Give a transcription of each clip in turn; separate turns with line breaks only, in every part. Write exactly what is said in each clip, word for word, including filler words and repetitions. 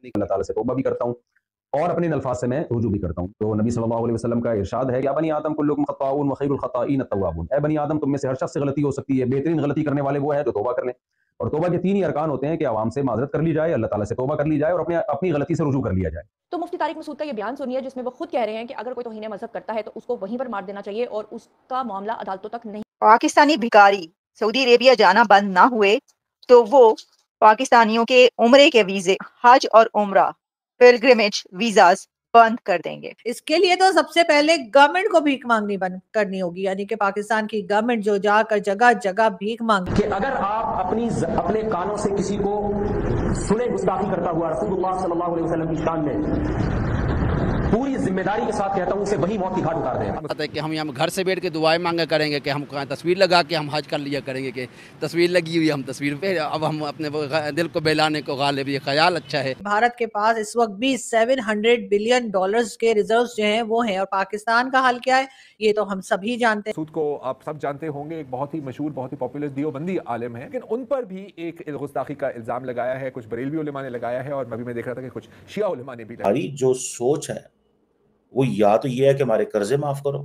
अल्लाह ताला से तौबा भी करता हूँ और अपने अल्फाज से मैं रुजू भी करता हूँ। तो नबी सल्लल्लाहु अलैहि वसल्लम का इरशाद है, या बनी आदम कुल्लुकुम खत्ताऊन व खैरुल खत्ताईन अत-तव्वाबून। ए बनी आदम, तुम में से हर शख्स से गलती हो सकती है, बेहतरीन गलती करने वाले वो हैं जो तौबा कर लें। और तौबा के तीन ही अरकान होते हैं कि आवाम से माज़रत कर ली जाए, अल्लाह ताला से तौबा कर ली जाए और अपने अपनी गलती से रुजू कर लिया जाए।
तो मुफ्ती तारिक मसूद का ये बयान सुनिए, जिसमें वो खुद कह रहे हैं कि अगर कोई तौहीन मज़हब करता है तो उसको वहीं पर मार देना चाहिए और उसका मामला अदालतों तक नहीं।
पाकिस्तानी भिखारी सऊदी अरेबिया जाना बंद ना हुए तो वो पाकिस्तानियों के उम्रे के वीजे, हज और उम्रा पिलग्रिमेज वीजास बंद कर देंगे।
इसके लिए तो सबसे पहले गवर्नमेंट को भीख मांगनी बंद करनी होगी, यानी कि पाकिस्तान की गवर्नमेंट जो जाकर जगह जगह भीख मांग
कि अगर आप अपनी अपने कानों से किसी को सुने गुस्ताखी करता हुआ रसूलुल्लाह सल्लल्लाहु अलैहि वसल्लम की शान में, पूरी जिम्मेदारी के साथ कहता हूं, उसे वही मौत की घाट उतार दें।
पता है कि हम यहाँ घर से बैठ के दुआएं मांगा करेंगे कि हम तस्वीर लगा के हम हज कर लिया करेंगे कि तस्वीर लगी हुई हम तस्वीर पे अब हम अपने दिल को बहलाने को गालिब ये ख्याल अच्छा है।
भारत के पास इस वक्त भी सात सौ बिलियन डॉलर्स के रिजर्व्स जो हैं वो हैं, और पाकिस्तान का हाल क्या है ये तो हम सभी जानते हैं।
मसूद को आप सब जानते होंगे, एक बहुत ही मशहूर, बहुत ही पॉपुलर देवबंदी आलिम है, लेकिन उन पर भी एक गुस्ताखी का इल्जाम लगाया है, कुछ बरेलवी उलेमा ने लगाया है और अभी मैं देख रहा था कि कुछ शिया उलेमा ने भी।
हमारी जो सोच है वो या तो ये है कि हमारे कर्जे माफ करो,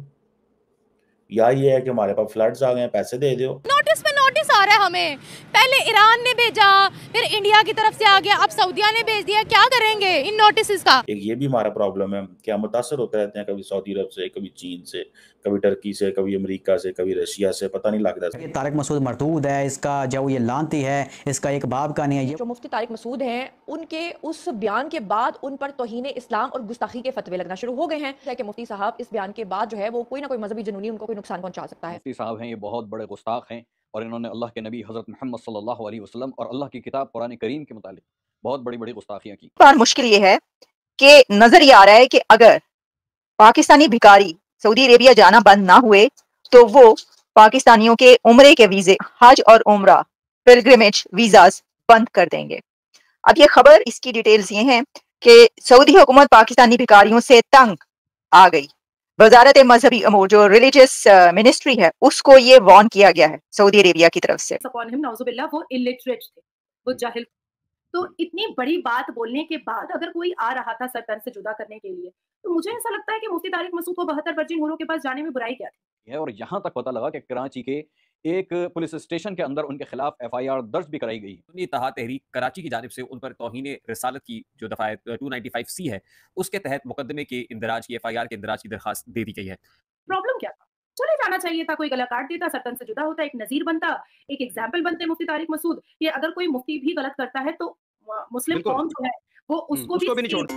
या ये है कि हमारे पास फ्लड्स आ गए हैं, पैसे दे दो।
नोटिस पे नोटिस आ रहा है हमें, पहले ईरान ने भेजा, फिर इंडिया की तरफ से आ गया, अब सऊदिया ने भेज दिया। क्या करेंगे इन नोटिस का?
एक ये भी हमारा प्रॉब्लम है कि हम मुतासर होते रहते हैं, कभी सऊदी अरब से, कभी चीन से, कभी टर्की से, कभी अमेरिका से, कभी रशिया से, पता नहीं लगता।
ये तारिक मसूद मरदूद है, इसका जो ये लानती है, इसका एक बाप का नहीं है।
जो मुफ्ती तारिक मसूद हैं, उनके उस बयान के बाद उन पर तौहीन इस्लाम और गुस्ताखी के फतवे लगना शुरू हो गए हैं कि मुफ्ती साहब इस बयान के बाद जो है वो कोई ना कोई मजहबी जुनूनी उनको कोई नुकसान पहुंचा सकता है।
मुफ्ती साहब हैं ये बहुत बड़े गुस्ताख हैं और इन्होंने अल्लाह के नबी हज़रत मोहम्मद सल्लल्लाहु अलैहि वसल्लम और अल्लाह की किताब कुरान करीम के मुतालिक बहुत बड़ी बड़ी गुस्ताखियां की।
पर मुश्किल ये है कि नजर ये आ रहा है कि अगर पाकिस्तानी भिखारी सऊदी अरेबिया जाना बंद ना हुए तो वो पाकिस्तानियों के उम्रे के वीजे, हज और उम्रा पिलग्रिमेज वीजास बंद कर देंगे। अब ये खबर, इसकी डिटेल्स ये हैं कि सऊदी हुकूमत पाकिस्तानी भिखारियों से तंग आ गई। वजारत मजहबी अमूर जो रिलीजियस मिनिस्ट्री है उसको ये वार्न किया गया है सऊदी अरेबिया की तरफ से।
वो इलिटरेट थे, वो जाहिल। तो इतनी बड़ी बात बोलने के बाद अगर कोई आ रहा था सरकार से जुदा करने के लिए, तो मुझे ऐसा लगता है कि मुफ्ती तारिक मसूद को बहत्तर वर्जिन हुरों के पास जाने में बुराई क्या थी।
और यहाँ तक पता लगा कि कराची के एक पुलिस स्टेशन के अंदर उनके खिलाफ एफ आई आर दर्ज भी कराई गई।
सुन्नी इत्तेहाद तहरीक कराची की जानिब से उन पर तौहीन रिसालत की जो दफ़ा टू नाइन्टी फाइव सी है उसके तहत मुकदमे के इंदराज की, एफ आई आर के इंदराज की दरखास्त दे दी गई है।
प्रॉब्लम क्या था? चले जाना चाहिए था, कोई गला काट देता, सरतन से जुदा होता, एक नजीर बनता, एक एग्जाम्पल बनते मुफ्ती तारिक मसूद। ये अगर कोई मुफ्ती भी गलत करता है तो मुस्लिम कौम जो है वो उसको,
उसको भी, भी नहीं छोड़।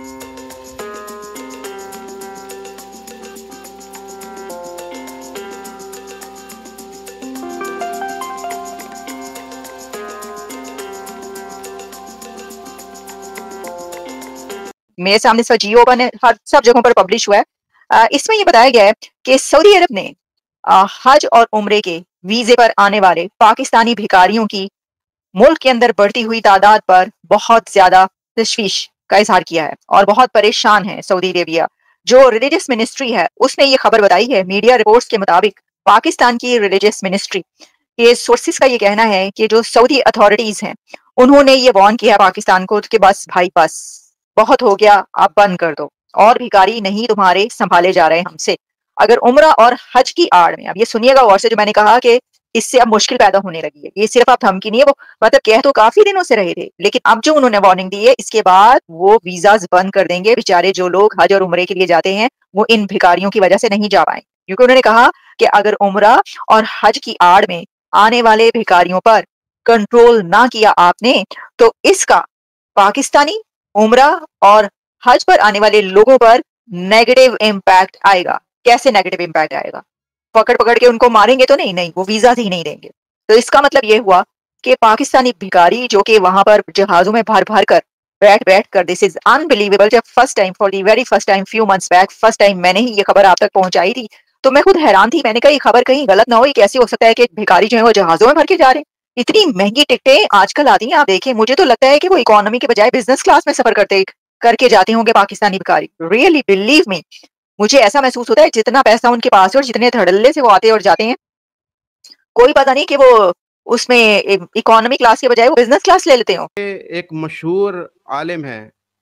मेरे सामने इस जियो ओपन है, हर सब जगहों पर पब्लिश हुआ है। इसमें ये बताया गया है कि सऊदी अरब ने हज और उम्रे के वीजे पर आने वाले पाकिस्तानी भिखारियों की मुल्क के अंदर बढ़ती हुई तादाद पर बहुत ज्यादा तशवीश का इजहार किया है और बहुत परेशान है सऊदी अरेबिया। जो रिलीजियस मिनिस्ट्री है उसने ये खबर बताई है, मीडिया रिपोर्ट्स के मुताबिक पाकिस्तान की रिलीजियस मिनिस्ट्री के सोर्सेस का ये कहना है कि जो सऊदी अथॉरिटीज हैं उन्होंने ये वार्न किया पाकिस्तान को कि बस भाई बस बहुत हो गया, आप बंद कर दो, और भिखारी नहीं तुम्हारे संभाले जा रहे हमसे। अगर उम्रा और हज की आड़ में, अब ये सुनिएगा गौर से, जो मैंने कहा कि इससे अब मुश्किल पैदा होने लगी है, ये सिर्फ अब धमकी नहीं है, वो मतलब कह तो काफी दिनों से रहे थे, लेकिन अब जो उन्होंने वार्निंग दी है इसके बाद वो वीजाज बंद कर देंगे। बेचारे जो लोग हज और उम्रे के लिए जाते हैं वो इन भिखारियों की वजह से नहीं जा पाए, क्योंकि उन्होंने कहा कि अगर उम्रा और हज की आड़ में आने वाले भिखारियों पर कंट्रोल ना किया आपने तो इसका पाकिस्तानी उम्रा और हज पर आने वाले लोगों पर नेगेटिव इम्पैक्ट आएगा। कैसे नेगेटिव इम्पैक्ट आएगा? पकड़ पकड़ के उनको मारेंगे तो नहीं, नहीं, वो वीजा ही नहीं देंगे। तो इसका मतलब ये हुआ कि पाकिस्तानी भिखारी जो कि वहां पर जहाजों में भर भर कर बैठ बैठ कर, दिस इज अनबिलीवेबल। जब first time, for the very first time, few months back, first time मैंने ही ये खबर आप तक पहुंचाई थी तो मैं खुद हैरान थी। मैंने कहा ये खबर कहीं गलत ना हो, कैसे हो सकता है कि भिखारी जो है वो जहाजों में भर के जा रहे हैं? इतनी महंगी टिकटें आजकल आती हैं, आप देखें, मुझे तो लगता है कि वो इकोनॉमी के बजाय बिजनेस क्लास में सफर करते करके जाते होंगे पाकिस्तानी भिखारी। रियली बिलीव मी, मुझे ऐसा महसूस होता है जितना पैसा उनके पास है और जितने धड़ल्ले से वो आते और जाते हैं, कोई पता नहीं कि वो उसमें इकोनॉमी क्लास के बजाय वो बिजनेस क्लास ले लेते हो।
एक मशहूर आलिम है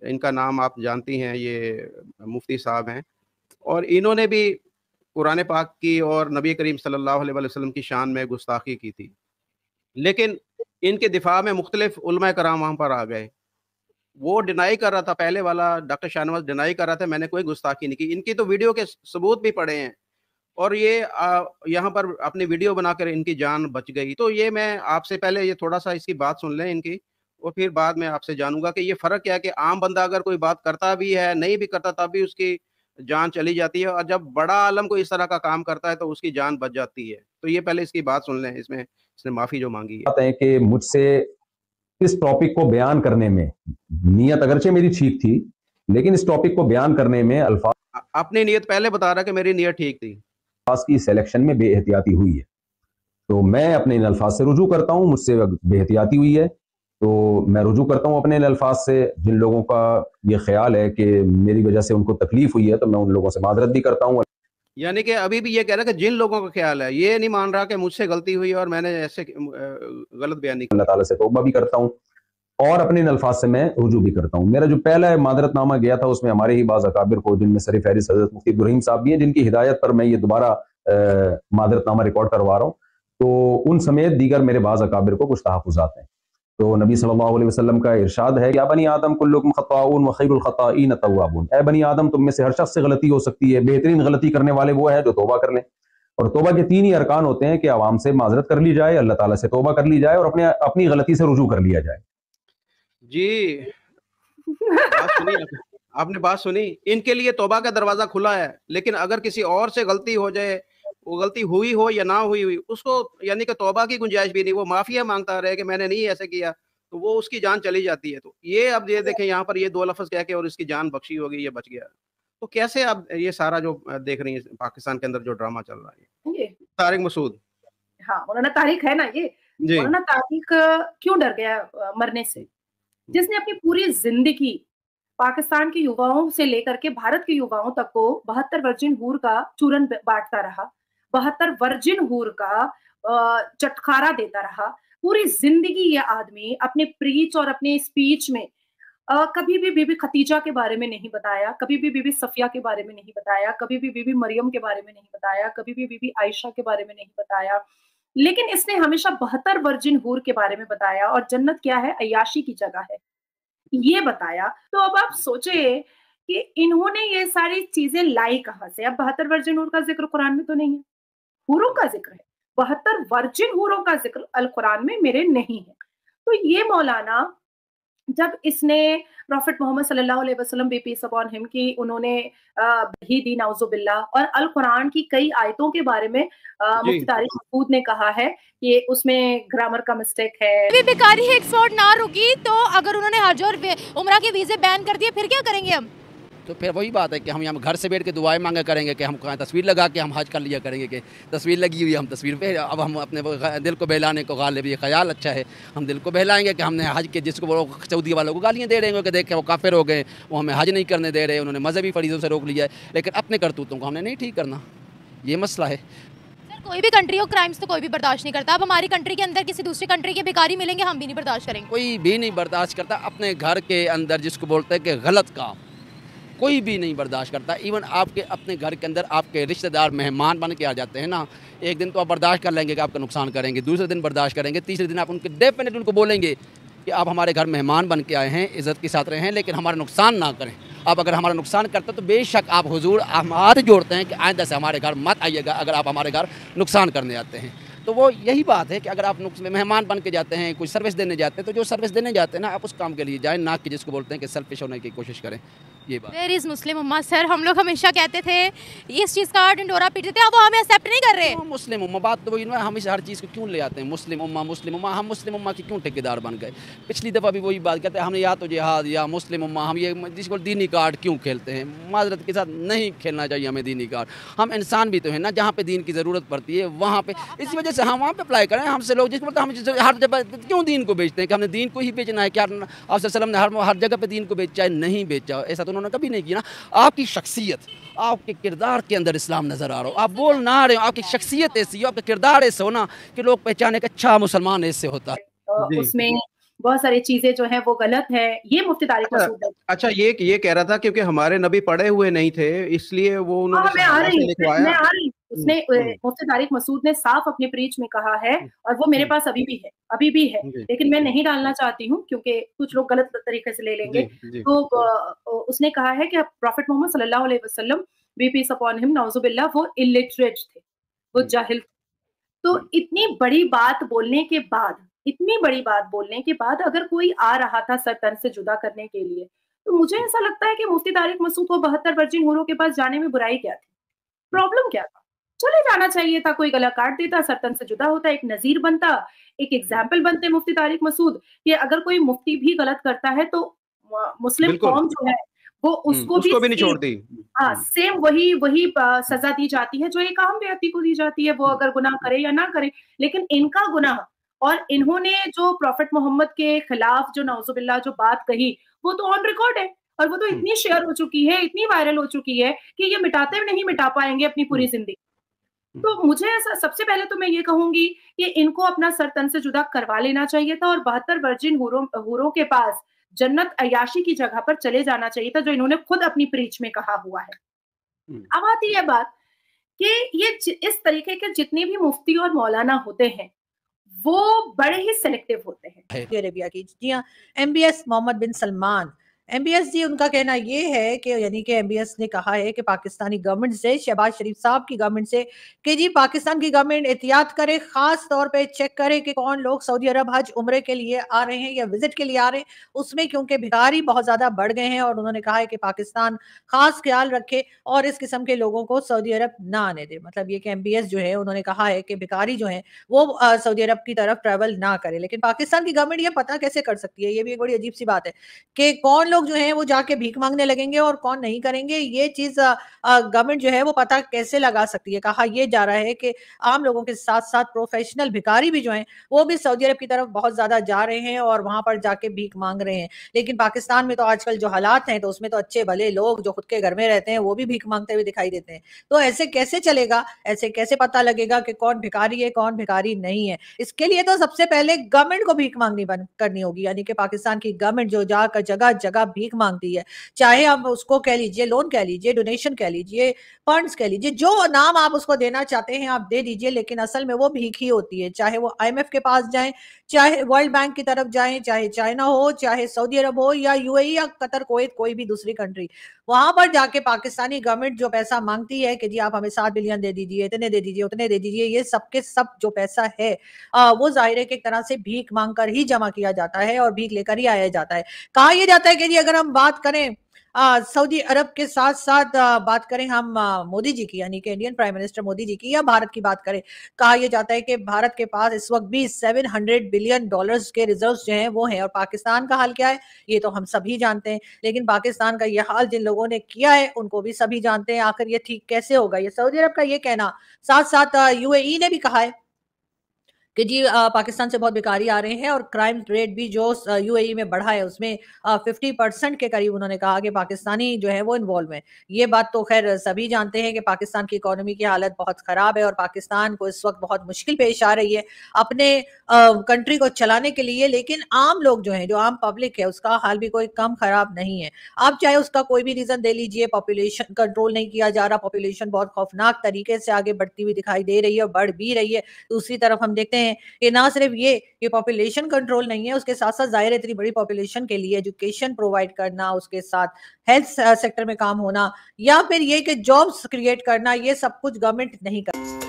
इनका नाम आप जानती हैं, ये मुफ्ती साहब हैं, और इन्होंने भी कुरान पाक की और नबी करीम सल्लल्लाहु अलैहि वसल्लम की शान में गुस्ताखी की थी। लेकिन इनके दिफा में मुख्तलिफ उलमा कराम वहाँ पर आ गए। वो डिनाई कर रहा था, पहले वाला डॉक्टर शाहनवाज डिनाई कर रहा था मैंने कोई गुस्ताखी नहीं की। इनकी तो वीडियो के सबूत भी पड़े हैं, और ये आ, यहाँ पर अपनी वीडियो बनाकर इनकी जान बच गई। तो ये मैं आपसे पहले ये थोड़ा सा इसकी बात सुन लें इनकी, और फिर बाद में आपसे जानूंगा कि ये फ़र्क क्या है कि आम बंदा अगर कोई बात करता भी है, नहीं भी करता, तब भी उसकी जान चली जाती है, और जब बड़ा आलम कोई इस तरह का काम करता है तो उसकी जान बच जाती है। तो ये पहले इसकी बात सुन लें, इसमें इसने माफ़ी जो मांगी है।
बात है कि मुझसे इस टॉपिक को बयान करने में नीयत अगरचे मेरी ठीक थी, लेकिन इस टॉपिक को बयान करने में अल्फाज
अपनी नीयत पहले बता रहा कि मेरी नीयत ठीक थी,
अल्फाज की सिलेक्शन में बेहतियाती हुई है, तो मैं अपने इन अल्फाज से रुजू करता हूँ। मुझसे बेहतियाती हुई है तो मैं रुजू करता हूँ अपने इन अल्फाज से। जिन लोगों का ये ख्याल है कि मेरी वजह से उनको तकलीफ हुई है तो मैं उन लोगों से माजरत भी करता हूँ।
यानी कि अभी भी ये कह रहा है कि जिन लोगों का ख्याल है, ये नहीं मान रहा कि मुझसे गलती हुई और मैंने ऐसे गलत बयान नहीं किया।
अल्लाह ताला से तौबा भी करता हूँ और अपने इन अल्फाज से मैं रुजू भी करता हूँ। मेरा जो पहला मादरतनामा गया था उसमें हमारे ही बाज़ अकाबिर को, जिनमें सर फहरिस्त हज़रत मुफ्ती इब्राहीम साहब भी हैं, जिनकी हिदायत पर मैं ये दोबारा मादरतनामा रिकॉर्ड करवा रहा हूँ, तो उन समेत दीगर मेरे बाज़ अकाबिर को कुछ तहफ़्फ़ुज़ात हैं। तो नबी सल्लल्लाहु अलैहि वसल्लम का इरशाद है, या बनी आदम कुल्लुकुम खत्ताऊन व खैरुल खत्ताईन तव्वाबून। ए बनी आदम, तुम में से हर शख्स से गलती हो सकती है, बेहतरीन गलती करने वाले वो है जो तौबा कर लें। और तौबा के तीन ही अरकान होते हैं कि आवाम से माजरत कर ली जाए, अल्लाह ताला से तौबा कर ली जाए और अपने अपनी गलती से रुजू कर लिया जाए।
जी बात सुनी आपने, बात सुनी। इनके लिए तौबा का दरवाजा खुला है, लेकिन अगर किसी और से गलती हो जाए, वो गलती हुई हो या ना हुई हुई, उसको यानी कि तौबा की गुंजाइश भी नहीं, वो माफिया मांगता रहे कि मैंने नहीं ऐसे किया, तो वो उसकी जान चली जाती है। तो ये अब ये देखें यहाँ पर ये दो लफ्ज कह के और इसकी जान बख्शी होगी, ये बच गया। तो कैसे अब ये सारा जो देख रही है पाकिस्तान के अंदर जो ड्रामा चल रहा है,
ये
तारिक मसूद।
हाँ, मौलाना तारिक है ना, ये
जी।
मौलाना तारिक क्यों डर गया अ, मरने से? जिसने अपनी पूरी जिंदगी पाकिस्तान के युवाओं से लेकर के भारत के युवाओं तक को बहत्तर वर्जिन हूर का चूरन बांटता रहा, बहत्तर वर्जिन हूर का अ, चटखारा देता रहा। पूरी जिंदगी ये आदमी अपने प्रीच और अपने स्पीच में अ, कभी भी बीबी खतीजा के बारे में नहीं बताया, कभी भी बीबी सफिया के बारे में नहीं बताया, कभी भी बीबी मरियम के बारे में नहीं बताया, कभी भी बीबी आयशा के बारे में नहीं बताया, लेकिन इसने हमेशा बहत्तर वर्जिन हूर के बारे में बताया, और जन्नत क्या है, अय्याशी की जगह है, ये बताया। तो अब आप सोचे कि इन्होंने ये सारी चीजें लाई कहाँ से? अब बहत्तर वर्जिन हूर का जिक्र कुरान में तो नहीं है, हूरों का जिक्र है, बहत्तर वर्जिन हूरों का जिक्र अल कुरान में मेरे नहीं है। तो ये मौलाना जब इसने प्रॉफिट मोहम्मद सल्लल्लाहु अलैहि वसल्लम बी पीस अपॉन हिम की उन्होंने ही दी नाउजुबिल्लाह, और अल कुरान की कई आयतों के बारे में मुफ्ती तारिक मसूद ने कहा है कि उसमें ग्रामर का मिस्टेक है।
भी बेकारी एक्सपोर्ट ना रुकी तो अगर उन्होंने हज और उम्रा के वीजे बैन कर दिए फिर क्या करेंगे हम?
तो फिर वही बात है कि हम यहाँ घर से बैठ के दुआएं मांगा करेंगे कि हम कहाँ तस्वीर लगा के हम हज कर लिया करेंगे कि तस्वीर लगी हुई है, हम तस्वीर पे अब हम अपने दिल को बहलाने को गालिब ये ख्याल अच्छा है, हम दिल को बहलाएंगे कि हमने हज के, जिसको वो सऊदी वालों को गालियाँ दे रहे हैं कि देख के वो काफिर हो गए, वो हमें हज नहीं करने दे रहे, उन्होंने मजहबी फरीजों से रोक लिया है, लेकिन अपने करतूतों को हमने नहीं ठीक करना, ये मसला है।
कोई भी कंट्री हो, क्राइम्स तो कोई भी बर्दाश्त नहीं करता। अब हमारी कंट्री के अंदर किसी दूसरी कंट्री के भिखारी मिलेंगे, हम भी नहीं बर्दाश्त करेंगे।
कोई भी नहीं बर्दाश्त करता अपने घर के अंदर जिसको बोलते हैं कि गलत काम, कोई भी नहीं बर्दाश्त करता। इवन आपके अपने घर के अंदर आपके रिश्तेदार मेहमान बन के आ जाते हैं ना, एक दिन तो आप बर्दाश्त कर लेंगे कि आपका नुकसान करेंगे, दूसरे दिन बर्दाश्त करेंगे, तीसरे दिन आप उनके डेफिनेटली उनको बोलेंगे कि आप हमारे घर मेहमान बन के आए हैं, इज़्ज़त के साथ रहें, लेकिन हमारा नुकसान ना करें। आप अगर हमारा नुकसान करते तो बेशक आप हुजूर हम हाथ जोड़ते हैं कि आइंदा से हमारे घर मत आइएगा अगर आप हमारे घर नुकसान करने आते हैं। तो वो यही बात है कि अगर आप मेहमान बन के जाते हैं, कोई सर्विस देने जाते हैं, तो जो सर्विस देने जाते हैं ना, आप उस काम के लिए जाएं, ना कि जिसको बोलते हैं कि सेल्फिश होने की कोशिश करें। ये बात
वेयर इज मुस्लिम उम्मा? सर हम लोग हमेशा कहते थे इस चीज़ का डंडोरा पीटते थे, अब वो हमें एक्सेप्ट नहीं कर रहे।
मुस्लिम उम्मा बात तो वही ना, हमेशा हर चीज़ को क्यों ले आते हैं मुस्लिम उम्मा मुस्लिम उम्मा, हम मुस्लिम उम्मा की क्यों ठेकेदार बन गए? पिछली दफ़ा भी वही बात कहते हैं, हमने या तो जिहाद या मुस्लिम उम्मा, हम ये जिसको दीनी कार्ड क्यों खेलते हैं? माजरत के साथ नहीं खेलना चाहिए हमें दीनी कार्ड। हम इंसान भी तो हैं ना, जहाँ पे दीन की ज़रूरत पड़ती है वहाँ पे, इसी वजह से हम वहाँ पे अप्लाई करें। हमसे लोग जिसको हम हर जगह क्यों दीन को बेचते हैं कि हमने दीन को ही बेचना है? क्या आप सल्लम ने हर हर जगह पे दीन को बेचा है? नहीं बेचा, ऐसा तो उन्होंने कभी नहीं किया ना। आपकी शख्सियत, आपके किरदार के अंदर इस्लाम नज़र आ रहा हो, आप बोल ना रहे हो, आपकी शख्सियत ऐसी हो, आपका किरदार ऐसे हो ना कि लोग पहचाने का अच्छा मुसलमान ऐसे होता है।
उसमें बहुत सारी चीजें जो है वो गलत है, ये मुफ्ती तारिक
अच्छा
मसूद ने।
अच्छा ये ये कह रहा था क्योंकि हमारे नबी पढ़े हुए नहीं थे इसलिए वो उन्होंने
हाँ, मैं आ
सहाबा
रही
से
मैं,
लिखवाया।
मैं आ रही उसने
हम्म,
अ,
हम्म,
मुफ्ती तारिक मसूद ने साफ अपनी प्रीच में कहा है,
हम्म,
और वो मेरे
हम्म,
पास अभी भी है अभी भी है,
जी
लेकिन मैं
जी
नहीं डालना चाहती हूँ क्योंकि कुछ लोग गलत तरीके से ले लेंगे।
जी जी
तो अ, अ, उसने कहा है कि प्रॉफिट मोहम्मद सल्लल्लाहु अलैहि वसल्लम, बी पीस अपॉन हिम, नाउजुबिल्लाह, वो इलिटरेट थे, वो
हम्म,
जाहिल थे। तो
हम्म,
इतनी बड़ी बात बोलने के बाद इतनी बड़ी बात बोलने के बाद अगर कोई आ रहा था सर तन से जुदा करने के लिए, तो मुझे ऐसा लगता है कि मुफ्ती तारिक मसूद को बहत्तर वर्जिन हूरों के पास जाने में बुराई क्या थी? प्रॉब्लम क्या था? चले जाना चाहिए था, कोई गला काट देता, सर तन से जुदा होता, एक नज़ीर बनता, एक एग्ज़ाम्पल बनते मुफ्ती तारिक मसूद, कि अगर कोई मुफ्ती भी गलत करता है तो म मुस्लिम
बिल्कुल
कौम जो है, वो
हम्म,
उसको भी
उसको भी नहीं
सेम
छोड़ती।
हाँ,
हम्म,
सेम वही वही अ, सज़ा दी जाती है जो एक आम व्यक्ति को दी जाती है, वो
हम्म,
अगर गुनाह करे या ना करे। लेकिन इनका गुनाह, और
हम्म,
इन्होंने जो प्रॉफिट मोहम्मद के खिलाफ जो नाउज़ुबिल्लाह जो बात कही, वो तो ऑन रिकॉर्ड है, और वो तो
हम्म,
इतनी शेयर हो चुकी है, इतनी वायरल हो चुकी है कि ये मिटाते नहीं मिटा पाएँगे अपनी पूरी
हम्म,
ज़िंदगी।
हम्म,
तो मुझे ऐसा, सबसे पहले तो मैं ये कहूँगी कि इनको अपना सर तन से जुदा करवा लेना चाहिए था, और बहत्तर वर्जिन हूरों हूरों के पास जन्नत अय्याशी की जगह पर चले जाना चाहिए था, जो इन्होंने खुद अपनी प्रीच में कहा हुआ है।
हम्म,
अब आती है बात कि ये जि इस तरीके के जितने भी मुफ्ती और मौलाना होते हैं, वो बड़े ही सिलेक्टिव होते हैं।
सऊदी अरेबिया की। जी हाँ, MBS Mohammed bin Salman, MBS ji, उनका कहना ये है कि यानी कि एमबीएस ने कहा है कि पाकिस्तानी गवर्नमेंट से, शहबाज शरीफ साहब की गवर्नमेंट से, कि जी पाकिस्तान की गवर्नमेंट एहतियात करे, खास तौर पे चेक करे कि कौन लोग सऊदी अरब हज उम्रे के लिए आ रहे हैं या विजिट के लिए आ रहे हैं, उसमें क्योंकि भिखारी बहुत ज्यादा बढ़ गए हैं, और उन्होंने कहा है कि पाकिस्तान खास ख्याल रखे और इस किस्म के लोगों को सऊदी अरब ना आने दे। मतलब ये कि एमबीएस जो है उन्होंने कहा है कि भिखारी जो है वो अ, सऊदी अरब की तरफ ट्रैवल ना करे। लेकिन पाकिस्तान की गवर्नमेंट ये पता कैसे कर सकती है? ये भी एक बड़ी अजीब सी बात है कि कौन लोग जो हैं वो जाके भीख मांगने लगेंगे और कौन नहीं करेंगे। ये चीज अ, अ, गवर्नमेंट जो है वो पता कैसे लगा सकती है? कहा ये जा रहा है कि आम लोगों के साथ साथ प्रोफेशनल भिखारी भी जो हैं वो भी सऊदी अरब की तरफ बहुत ज्यादा जा रहे हैं और वहां पर जाके भीख मांग रहे हैं। लेकिन पाकिस्तान में तो आजकल जो हालात हैं तो उसमें तो अच्छे भले लोग जो खुद के घर में रहते हैं वो भी भीख मांगते हुए दिखाई देते हैं। तो ऐसे कैसे चलेगा? ऐसे कैसे पता लगेगा कि कौन भिखारी है कौन भिखारी नहीं है? इसके लिए तो सबसे पहले गवर्नमेंट को भीख मांगनी बंद करनी होगी। यानी कि पाकिस्तान की गवर्नमेंट जो जाकर जगह जगह भीख मांगती है, चाहे आप उसको कह लीजिए लोन कह लीजिए, डोनेशन कह लीजिए, फंड्स कह लीजिए, जो नाम आप उसको देना चाहते हैं आप दे दीजिए, लेकिन असल में वो भीख ही होती है। चाहे वो आईएमएफ के पास जाएं, चाहे वर्ल्ड बैंक की तरफ जाएं, चाहे चाइना हो, चाहे सऊदी अरब हो, या यूएई या कतर, कुवैत, कोई भी दूसरी कंट्री, वहां पर जाके पाकिस्तानी गवर्नमेंट जो पैसा मांगती है कि जी आप हमें सात बिलियन दे दीजिए, इतने दे दीजिए, उतने दे दीजिए, ये सब के सब जो पैसा है अ, वो जाहिर है कि एक तरह से भीख मांग कर ही जमा किया जाता है और भीख लेकर ही आया जाता है। कहा यह जाता है कि जी अगर हम बात करें अ, सऊदी अरब के साथ साथ अ, बात करें हम अ, मोदी जी की, यानी कि Indian prime minister Modi ji की, या भारत की बात करें, कहा यह जाता है कि भारत के पास इस वक्त भी सेवन हंड्रेड बिलियन डॉलर्स के रिजर्व्स जो हैं वो हैं। और पाकिस्तान का हाल क्या है ये तो हम सभी जानते हैं, लेकिन पाकिस्तान का ये हाल जिन लोगों ने किया है उनको भी सभी जानते हैं। आखिर ये ठीक कैसे होगा? ये सऊदी अरब का ये कहना, साथ साथ यूएई ने भी कहा है कि जी अ, पाकिस्तान से बहुत भिखारी आ रहे हैं, और क्राइम रेट भी जो यूएई में बढ़ा है उसमें फिफ्टी परसेंट के करीब उन्होंने कहा कि पाकिस्तानी जो है वो इन्वॉल्व है। ये बात तो खैर सभी जानते हैं कि पाकिस्तान की इकोनॉमी की हालत बहुत खराब है और पाकिस्तान को इस वक्त बहुत मुश्किल पेश आ रही है अपने कंट्री को चलाने के लिए। लेकिन आम लोग जो है, जो आम पब्लिक है, उसका हाल भी कोई कम खराब नहीं है। आप चाहे उसका कोई भी रीजन दे लीजिए, पॉपुलेशन कंट्रोल नहीं किया जा रहा, पॉपुलेशन बहुत खौफनाक तरीके से आगे बढ़ती हुई दिखाई दे रही है और बढ़ भी रही है। दूसरी तरफ हम देखते हैं कि ना सिर्फ ये कि पॉपुलेशन कंट्रोल नहीं है, उसके साथ साथ जाहिर है इतनी बड़ी पॉपुलेशन के लिए एजुकेशन प्रोवाइड करना, उसके साथ हेल्थ सेक्टर में काम होना, या फिर ये कि जॉब्स क्रिएट करना, ये सब कुछ गवर्नमेंट नहीं कर